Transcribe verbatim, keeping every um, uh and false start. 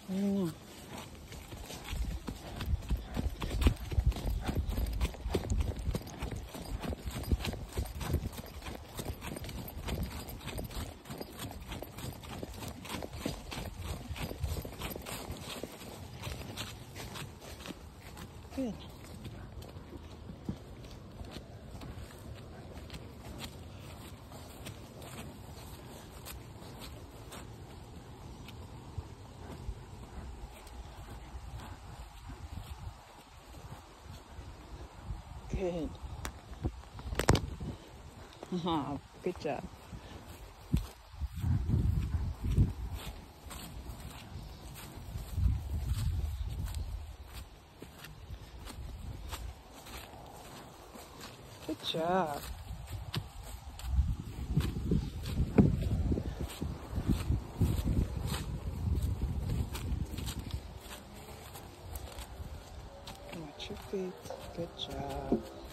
Mm. Good. Good. Uh-huh. Good job. Good job. Watch your feet. Good job.